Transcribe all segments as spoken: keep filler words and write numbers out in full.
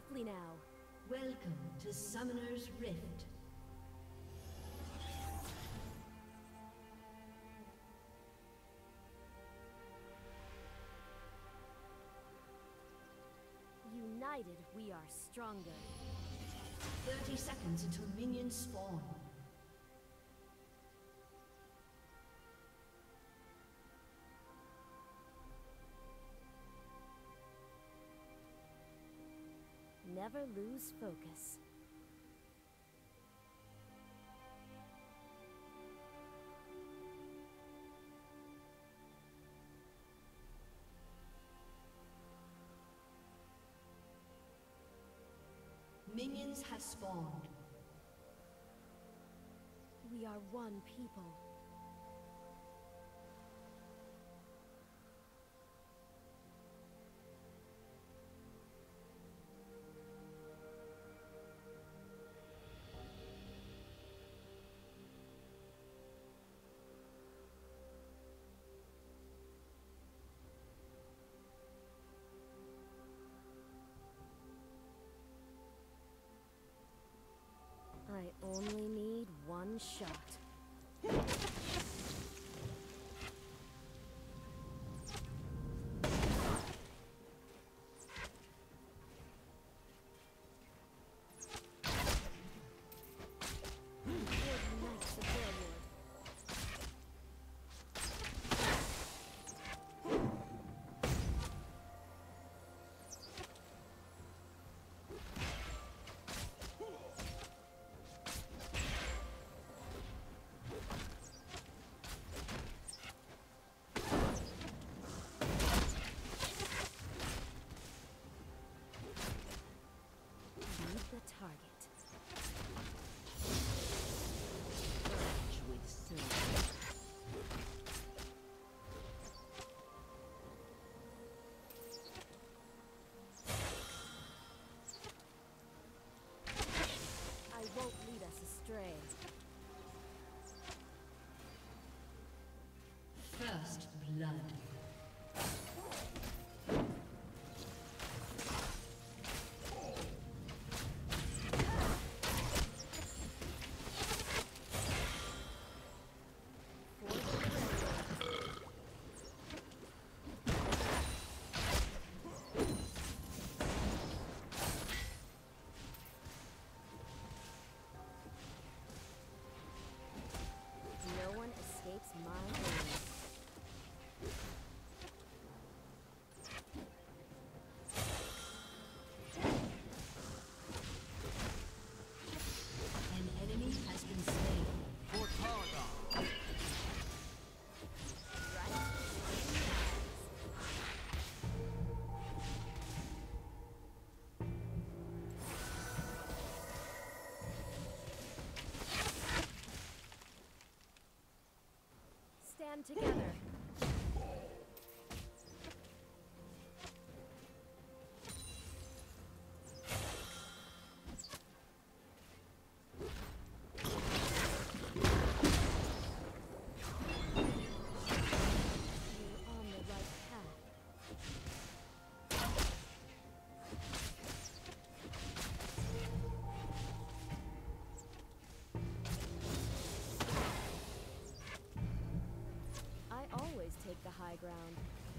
swiftly now. Welcome to Summoner's Rift. United, we are stronger. thirty seconds until minions spawn. Never lose focus. Minions have spawned. We are one people. I only need one shot. First blood. No one escapes my gaze. An enemy has been slain. For Paragon. Stand together. Take the high ground.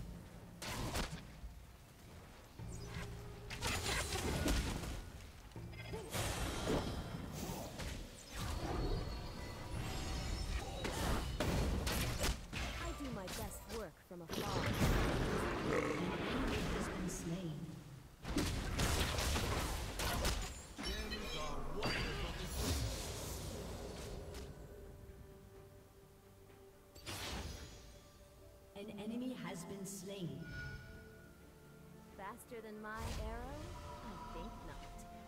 I do my best work from afar. An enemy has been slain. An enemy has been slain. Faster than my arrow? I think not.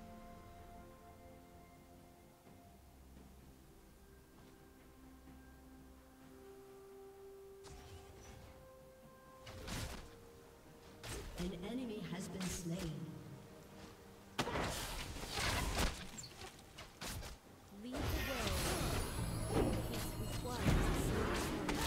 An enemy has been slain. Lead the way. Peace requires a serious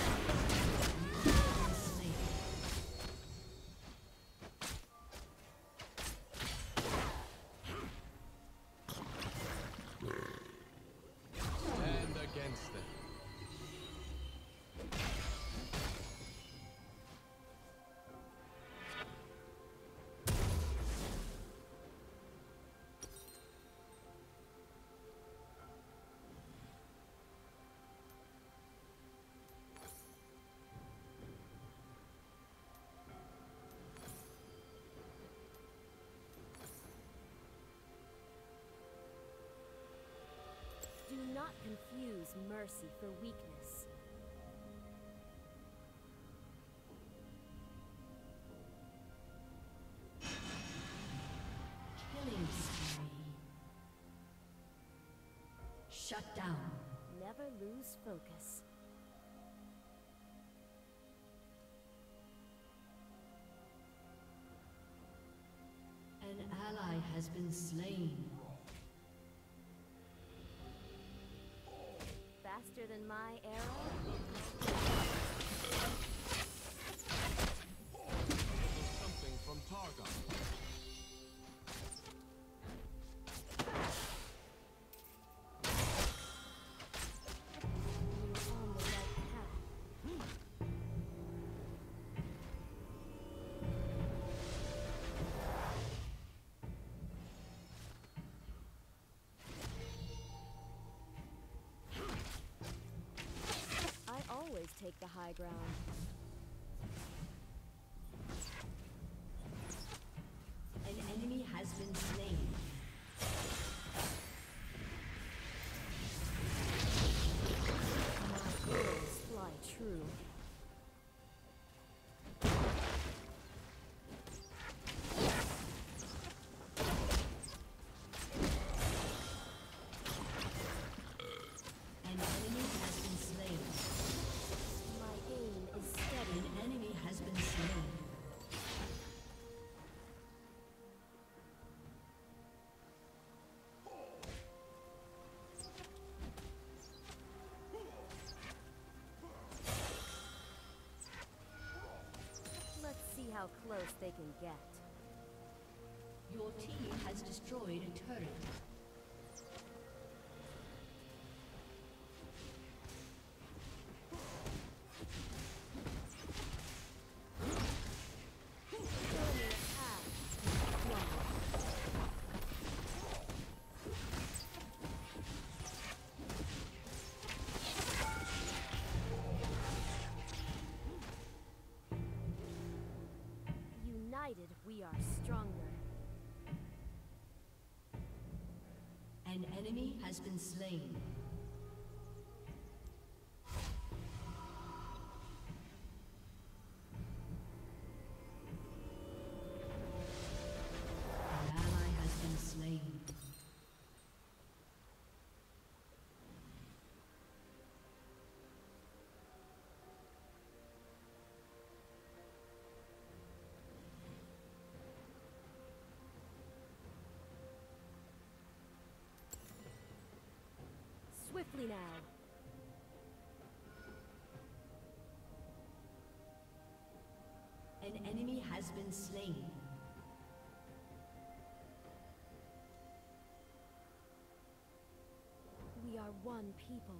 mercy for weakness. Killing spree. Shut down. Never lose focus. An ally has been slain. Faster than my arrow? Something from Targon. You're on the right path. I always take the high ground. An enemy has been slain. My arrows fly true. An enemy has been slain. My aim is steady. An enemy has been slain. Let's see how close they can get. Your team has destroyed a turret. Show me a path. Wow. United, we are stronger. An enemy has been slain. An ally has been slain. Swiftly now. An enemy has been slain. We are one people.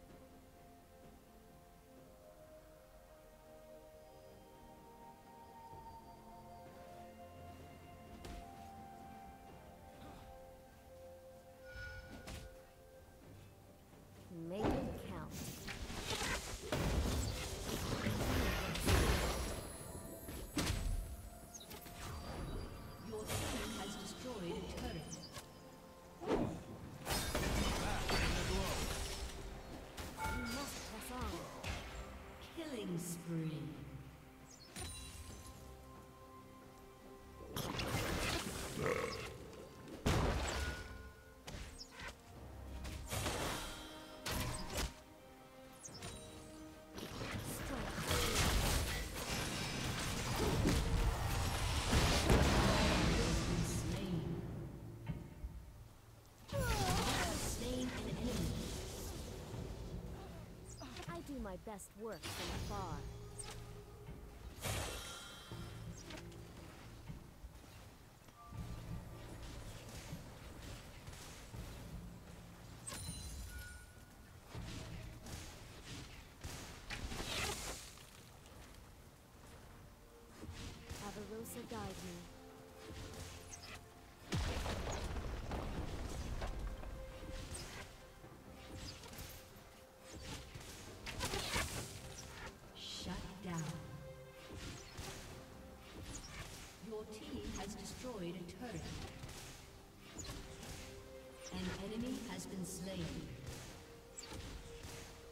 Make it count. Your team has destroyed a turret. Back in the glow. We must press on. Killing spree. My best work from afar. Avarosa guide me. Destroyed a turret. An enemy has been slain.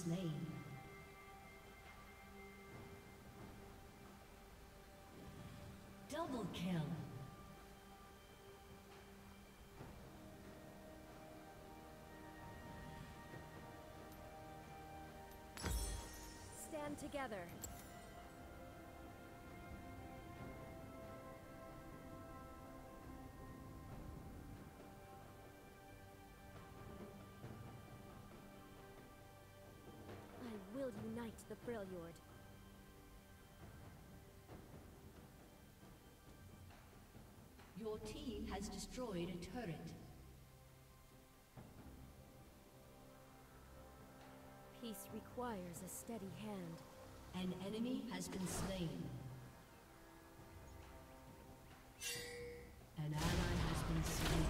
slain. Double kill. Stand together. I will unite the Freljord. Your team has destroyed a turret. Peace requires a steady hand. An enemy has been slain. An ally has been slain.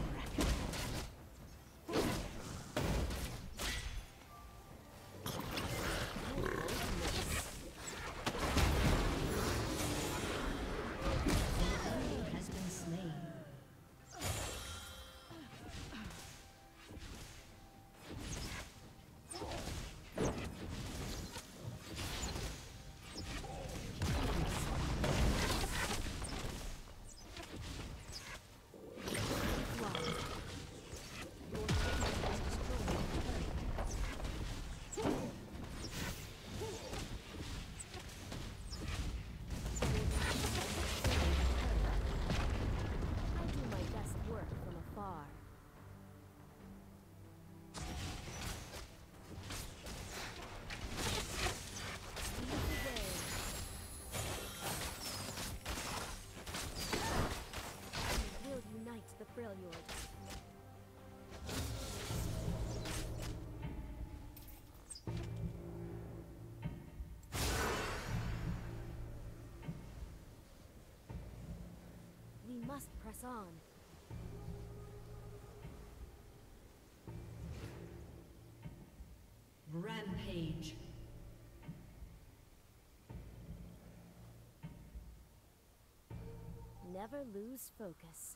We must press on. Rampage. Never lose focus.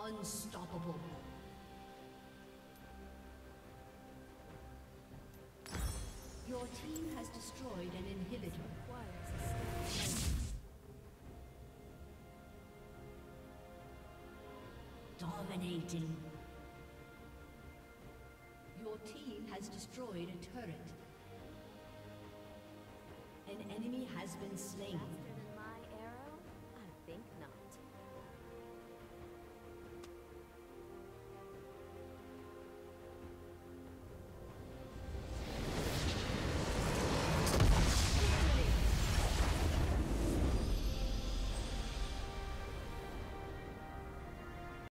Unstoppable. Your team has destroyed an inhibitor. Requires a step. Dominating. Your team has destroyed a turret. An enemy has been slain.